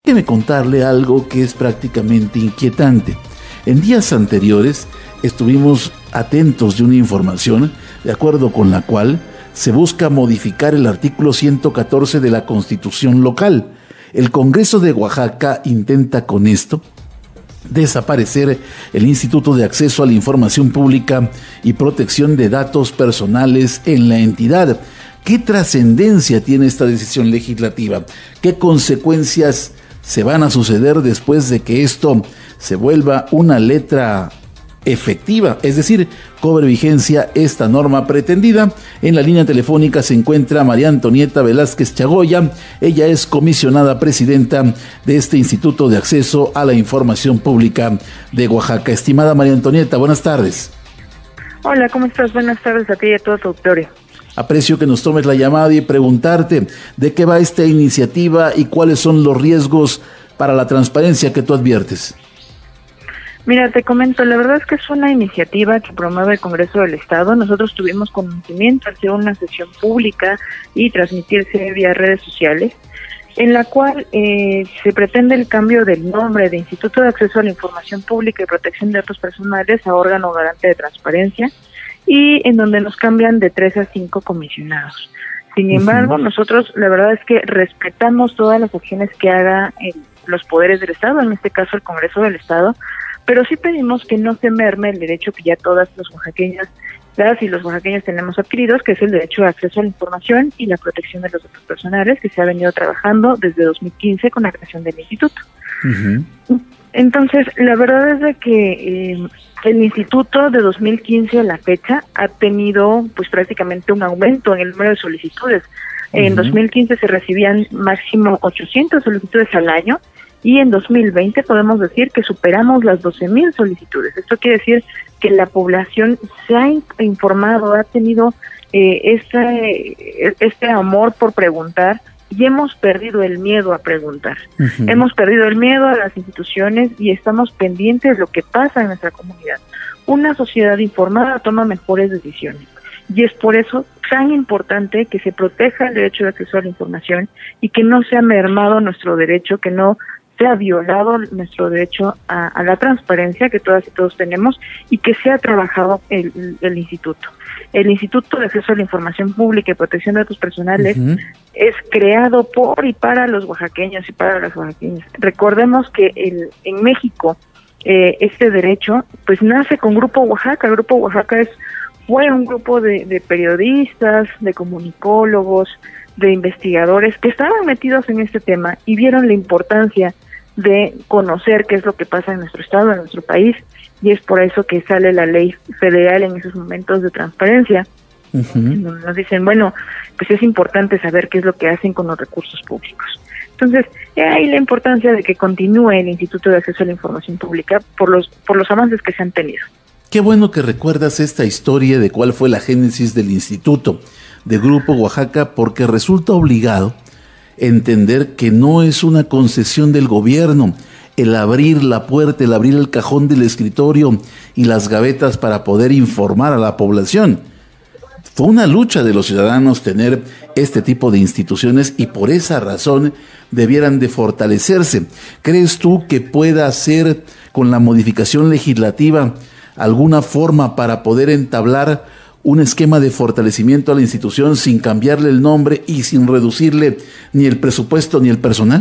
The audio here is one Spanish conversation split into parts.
Déjeme contarle algo que es prácticamente inquietante. En días anteriores estuvimos atentos de una información de acuerdo con la cual se busca modificar el artículo 114 de la Constitución local. El Congreso de Oaxaca intenta con esto desaparecer el Instituto de Acceso a la Información Pública y Protección de Datos Personales en la entidad. ¿Qué trascendencia tiene esta decisión legislativa? ¿Qué consecuencias se van a suceder después de que esto se vuelva una letra efectiva, es decir, cobre vigencia esta norma pretendida? En la línea telefónica se encuentra María Antonieta Velázquez Chagoya. Ella es comisionada presidenta de este Instituto de Acceso a la Información Pública de Oaxaca. Estimada María Antonieta, buenas tardes. Hola, ¿cómo estás? Buenas tardes a ti y a todo tu auditorio. Aprecio que nos tomes la llamada y preguntarte de qué va esta iniciativa y cuáles son los riesgos para la transparencia que tú adviertes. Mira, te comento, la verdad es que es una iniciativa que promueve el Congreso del Estado. Nosotros tuvimos conocimiento, hacer una sesión pública y transmitirse vía redes sociales, en la cual se pretende el cambio del nombre de Instituto de Acceso a la Información Pública y Protección de Datos Personales a órgano garante de transparencia, y en donde nos cambian de 3 a 5 comisionados. Sin embargo, nosotros la verdad es que respetamos todas las acciones que haga los poderes del Estado, en este caso el Congreso del Estado, pero sí pedimos que no se merme el derecho que ya todas las oaxaqueñas, las y los oaxaqueños tenemos adquiridos, que es el derecho de acceso a la información y la protección de los datos personales, que se ha venido trabajando desde 2015 con la creación del instituto. Entonces, la verdad es de que el instituto de 2015 a la fecha ha tenido pues prácticamente un aumento en el número de solicitudes. En 2015 se recibían máximo 800 solicitudes al año, y en 2020 podemos decir que superamos las 12,000 solicitudes. Esto quiere decir que la población se ha informado, ha tenido este amor por preguntar, y hemos perdido el miedo a preguntar. Hemos perdido el miedo a las instituciones y estamos pendientes de lo que pasa en nuestra comunidad. Una sociedad informada toma mejores decisiones, y es por eso tan importante que se proteja el derecho de acceso a la información y que no sea mermado nuestro derecho, que no sea violado nuestro derecho a la transparencia que todas y todos tenemos, y que sea trabajado el instituto. El Instituto de Acceso a la Información Pública y Protección de Datos Personales es creado por y para los oaxaqueños y para las oaxaqueñas. Recordemos que en México este derecho pues nace con Grupo Oaxaca. Grupo Oaxaca fue un grupo de periodistas, de comunicólogos, de investigadores que estaban metidos en este tema y vieron la importancia de conocer qué es lo que pasa en nuestro estado, en nuestro país, y es por eso que sale la ley federal en esos momentos de transparencia, donde nos dicen, bueno, pues es importante saber qué es lo que hacen con los recursos públicos. Entonces, ahí la importancia de que continúe el Instituto de Acceso a la Información Pública por los avances que se han tenido. Qué bueno que recuerdas esta historia de cuál fue la génesis del Instituto de Grupo Oaxaca, porque resulta obligado entender que no es una concesión del gobierno el abrir la puerta, el abrir el cajón del escritorio y las gavetas para poder informar a la población. Fue una lucha de los ciudadanos tener este tipo de instituciones y por esa razón debieran de fortalecerse. ¿Crees tú que pueda ser con la modificación legislativa alguna forma para poder entablar un esquema de fortalecimiento a la institución sin cambiarle el nombre y sin reducirle ni el presupuesto ni el personal?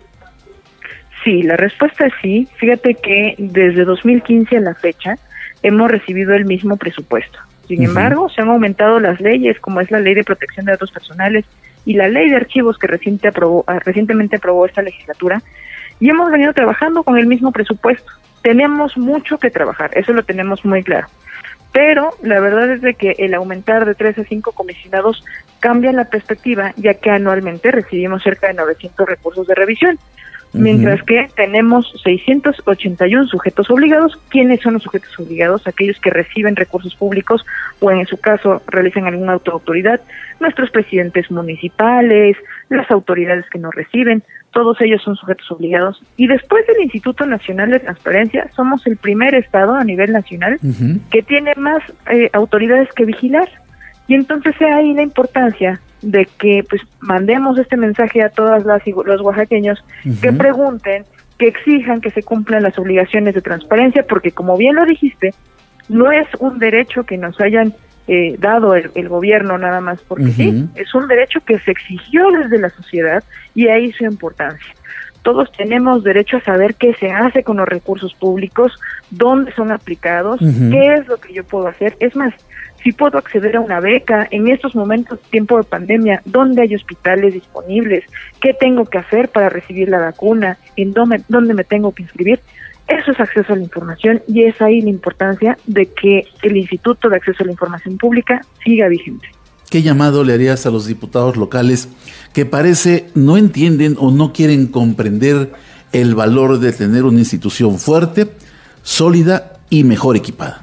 Sí, la respuesta es sí. Fíjate que desde 2015 a la fecha hemos recibido el mismo presupuesto. Sin embargo, se han aumentado las leyes, como es la Ley de Protección de Datos Personales y la Ley de Archivos que recientemente aprobó esta legislatura, y hemos venido trabajando con el mismo presupuesto. Tenemos mucho que trabajar, eso lo tenemos muy claro. Pero la verdad es de que el aumentar de 3 a 5 comisionados cambia la perspectiva, ya que anualmente recibimos cerca de 900 recursos de revisión, mientras que tenemos 681 sujetos obligados. ¿Quiénes son los sujetos obligados? Aquellos que reciben recursos públicos o en su caso realizan alguna autoridad, nuestros presidentes municipales, las autoridades que nos reciben, todos ellos son sujetos obligados. Y después del Instituto Nacional de Transparencia, somos el primer estado a nivel nacional que tiene más autoridades que vigilar. Y entonces ahí la importancia de que pues mandemos este mensaje a todas las y los oaxaqueños que pregunten, que exijan que se cumplan las obligaciones de transparencia, porque como bien lo dijiste, no es un derecho que nos hayan dado el gobierno nada más porque sí, es un derecho que se exigió desde la sociedad y ahí su importancia. Todos tenemos derecho a saber qué se hace con los recursos públicos, dónde son aplicados, qué es lo que yo puedo hacer. Es más, si puedo acceder a una beca en estos momentos, tiempo de pandemia, dónde hay hospitales disponibles, qué tengo que hacer para recibir la vacuna, en dónde me tengo que inscribir. Eso es acceso a la información y es ahí la importancia de que el Instituto de Acceso a la Información Pública siga vigente. ¿Qué llamado le harías a los diputados locales que parece no entienden o no quieren comprender el valor de tener una institución fuerte, sólida y mejor equipada?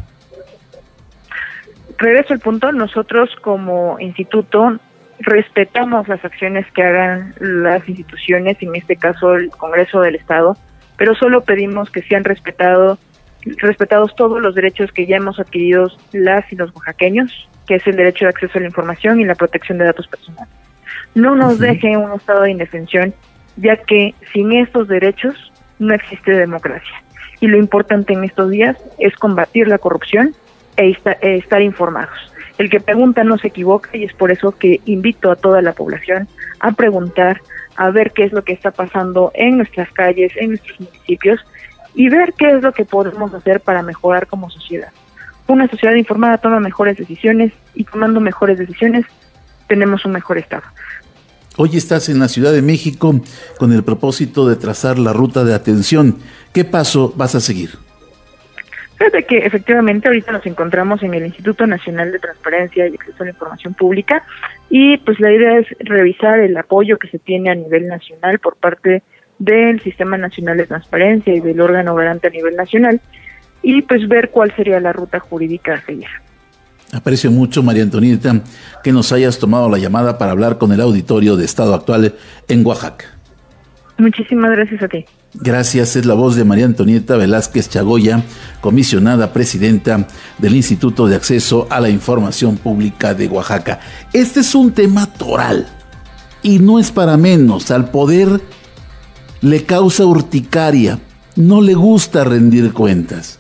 Regreso al punto, nosotros como instituto respetamos las acciones que hagan las instituciones, en este caso el Congreso del Estado, pero solo pedimos que sean respetados todos los derechos que ya hemos adquirido las y los oaxaqueños, que es el derecho de acceso a la información y la protección de datos personales. No nos deje un estado de indefensión, ya que sin estos derechos no existe democracia. Y lo importante en estos días es combatir la corrupción e estar informados. El que pregunta no se equivoca y es por eso que invito a toda la población a preguntar, a ver qué es lo que está pasando en nuestras calles, en nuestros municipios y ver qué es lo que podemos hacer para mejorar como sociedad. Una sociedad informada toma mejores decisiones y tomando mejores decisiones tenemos un mejor estado. Hoy estás en la Ciudad de México con el propósito de trazar la ruta de atención. ¿Qué paso vas a seguir? Fíjate que efectivamente ahorita nos encontramos en el Instituto Nacional de Transparencia y Acceso a la Información Pública y pues la idea es revisar el apoyo que se tiene a nivel nacional por parte del Sistema Nacional de Transparencia y del órgano garante a nivel nacional y pues ver cuál sería la ruta jurídica a seguir. Aprecio mucho, María Antonieta, que nos hayas tomado la llamada para hablar con el auditorio de Estado Actual en Oaxaca. Muchísimas gracias a ti. Gracias, es la voz de María Antonieta Velázquez Chagoya, comisionada presidenta del Instituto de Acceso a la Información Pública de Oaxaca. Este es un tema toral y no es para menos. Al poder le causa urticaria, no le gusta rendir cuentas.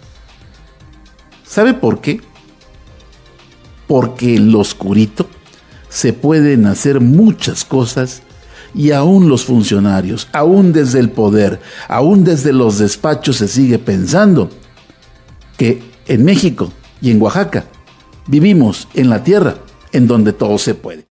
¿Sabe por qué? Porque en lo oscurito se pueden hacer muchas cosas y aún los funcionarios, aún desde el poder, aún desde los despachos se sigue pensando que en México y en Oaxaca vivimos en la tierra en donde todo se puede.